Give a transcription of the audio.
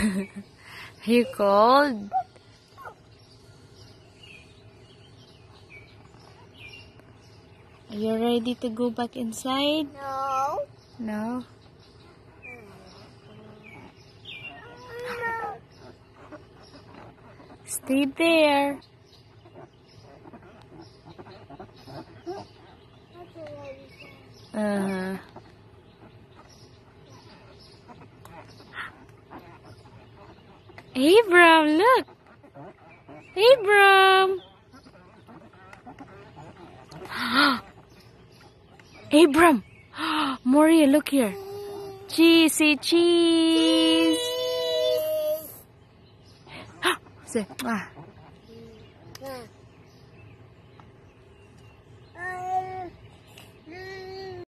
You cold? Are you ready to go back inside? No. No? Stay there. Uh-huh. Abram, look. Abram. Abram. Moria, look here. Cheese, say cheese. Say, ah.